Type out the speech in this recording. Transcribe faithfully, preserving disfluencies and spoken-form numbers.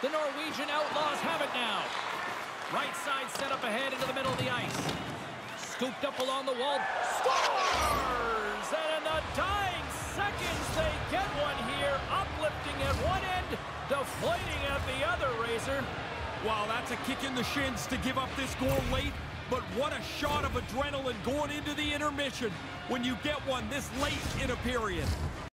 The Norwegian Outlaws have it now. Right side set up ahead into the middle of the ice. Scooped up along the wall. Scores! And in the dying seconds, they get one here. Uplifting at one end, deflating at the other, Razor. Wow, that's a kick in the shins to give up this goal late. But what a shot of adrenaline going into the intermission when you get one this late in a period.